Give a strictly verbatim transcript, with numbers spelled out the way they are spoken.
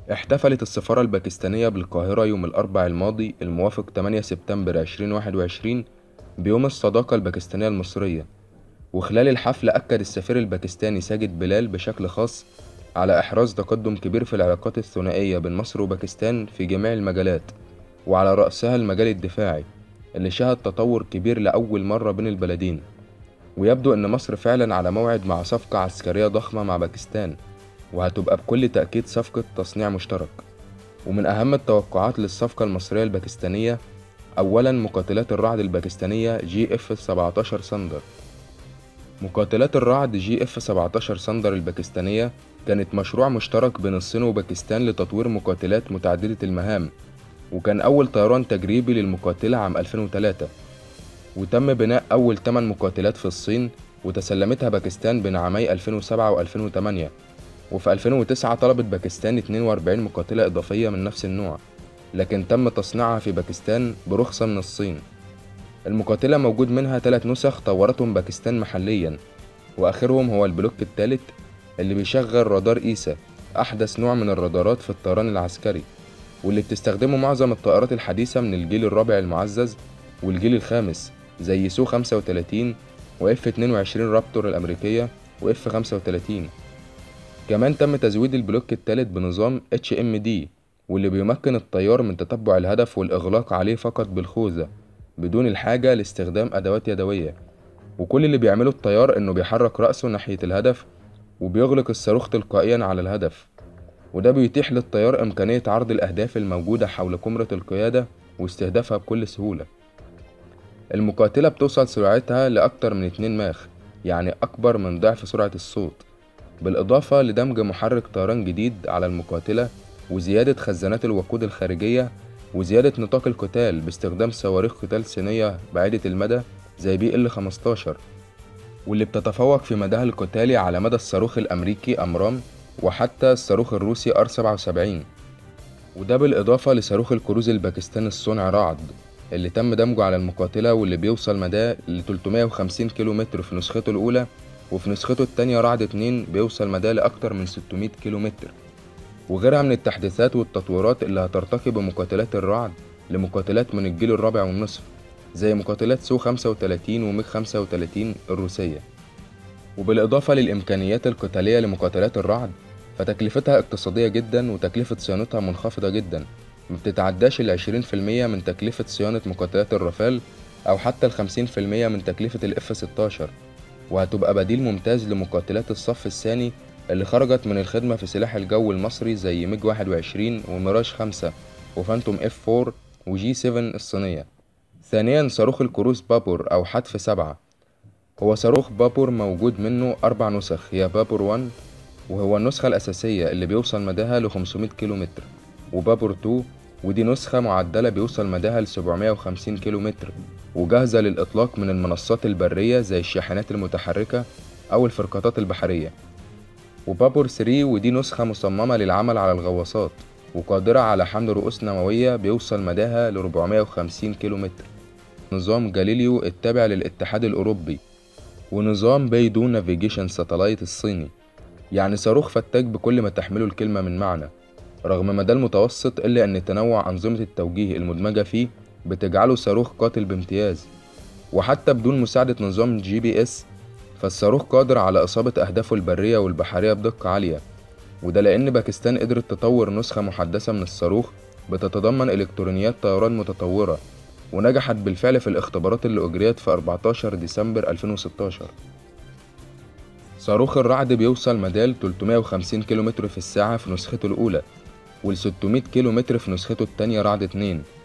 احتفلت السفارة الباكستانية بالقاهرة يوم الأربعاء الماضي الموافق ثمانية سبتمبر ألفين وواحد وعشرين بيوم الصداقة الباكستانية المصرية. وخلال الحفل أكد السفير الباكستاني ساجد بلال بشكل خاص على إحراز تقدم كبير في العلاقات الثنائية بين مصر وباكستان في جميع المجالات، وعلى رأسها المجال الدفاعي اللي شهد تطور كبير لأول مرة بين البلدين. ويبدو إن مصر فعلا على موعد مع صفقة عسكرية ضخمة مع باكستان، وهتبقى بكل تأكيد صفقة تصنيع مشترك. ومن أهم التوقعات للصفقة المصرية الباكستانية أولا مقاتلات الرعد الباكستانية جي اف سبعتاشر ساندر. مقاتلات الرعد جي اف سبعتاشر ساندر الباكستانية كانت مشروع مشترك بين الصين وباكستان لتطوير مقاتلات متعددة المهام، وكان أول طيران تجريبي للمقاتلة عام ألفين وتلاتة، وتم بناء أول ثمانية مقاتلات في الصين وتسلمتها باكستان بين عامي ألفين وسبعة و ألفين وتمانية. وفي ألفين وتسعة طلبت باكستان اتنين وأربعين مقاتلة إضافية من نفس النوع، لكن تم تصنيعها في باكستان برخصة من الصين. المقاتلة موجود منها ثلاث نسخ طورتهم باكستان محليا، وآخرهم هو البلوك الثالث اللي بيشغل رادار إيسا، أحدث نوع من الرادارات في الطيران العسكري، واللي بتستخدمه معظم الطائرات الحديثة من الجيل الرابع المعزز والجيل الخامس زي سو خمسة وتلاتين و اف اتنين وعشرين رابتور الأمريكية و اف خمسة وتلاتين. كمان تم تزويد البلوك الثالث بنظام اتش ام دي، واللي بيمكن الطيار من تتبع الهدف والإغلاق عليه فقط بالخوذة بدون الحاجة لاستخدام أدوات يدوية. وكل اللي بيعمله الطيار إنه بيحرك رأسه ناحية الهدف وبيغلق الصاروخ تلقائيا على الهدف، وده بيتيح للطيار إمكانية عرض الأهداف الموجودة حول كاميرا القيادة واستهدافها بكل سهولة. المقاتلة بتوصل سرعتها لأكتر من اتنين ماخ، يعني أكبر من ضعف سرعة الصوت، بالإضافة لدمج محرك طيران جديد على المقاتلة وزيادة خزانات الوقود الخارجية وزيادة نطاق القتال باستخدام صواريخ قتال صينية بعيدة المدى زي بي ال خمستاشر، واللي بتتفوق في مداها القتالي على مدى الصاروخ الأمريكي أمرام وحتى الصاروخ الروسي ار سبعة وسبعين. وده بالإضافة لصاروخ الكروز الباكستاني الصنع رعد اللي تم دمجه على المقاتلة، واللي بيوصل مداه ل تلتمية وخمسين كيلومتر في نسخته الأولى، وفي نسخته التانية رعد اتنين بيوصل مداه لأكتر من ستمية كيلومتر. وغيرها من التحديثات والتطويرات اللي هترتقي بمقاتلات الرعد لمقاتلات من الجيل الرابع والنصف زي مقاتلات سو خمسة وتلاتين وميج خمسة وتلاتين الروسية. وبالإضافة للإمكانيات القتالية لمقاتلات الرعد فتكلفتها اقتصادية جدا، وتكلفة صيانتها منخفضة جدا، مبتتعداش العشرين في المية من تكلفة صيانة مقاتلات الرافال أو حتى الخمسين في المية من تكلفة الاف ستاشر. وهتبقى بديل ممتاز لمقاتلات الصف الثاني اللي خرجت من الخدمة في سلاح الجو المصري زي ميج واحد وعشرين وميراج خمسة وفانتوم اف أربعة وجي سبعة الصينية. ثانيا صاروخ الكروز بابور أو حتف سبعة. هو صاروخ بابور موجود منه أربع نسخ، هي بابور واحد وهو النسخة الأساسية اللي بيوصل مداها ل خمسمية كيلومتر، وبابور اتنين ودي نسخة معدلة بيوصل مداها ل سبعمية وخمسين كيلومتر وجاهزة للإطلاق من المنصات البرية زي الشاحنات المتحركة أو الفرقاطات البحرية. وبابور تلاتة ودي نسخة مصممة للعمل على الغواصات وقادرة على حمل رؤوس نووية بيوصل مداها ل أربعمية وخمسين كيلومتر. نظام جاليليو التابع للاتحاد الأوروبي، ونظام بيدو نافيجيشن ساتلايت الصيني، يعني صاروخ فتاك بكل ما تحمله الكلمة من معنى. رغم مداه المتوسط إلا أن تنوع أنظمة التوجيه المدمجة فيه بتجعله صاروخ قاتل بامتياز، وحتى بدون مساعدة نظام جي بي اس فالصاروخ قادر على إصابة أهدافه البرية والبحرية بدقة عالية. وده لأن باكستان قدرت تطور نسخة محدثة من الصاروخ بتتضمن إلكترونيات طيران متطورة، ونجحت بالفعل في الاختبارات اللي أجريت في أربعتاشر ديسمبر ألفين وستاشر. صاروخ الرعد بيوصل مداه ل تلتمية وخمسين كيلومتر في الساعة في نسخته الأولى، وال ستمية كيلومتر في نسخته التانية رعد اتنين،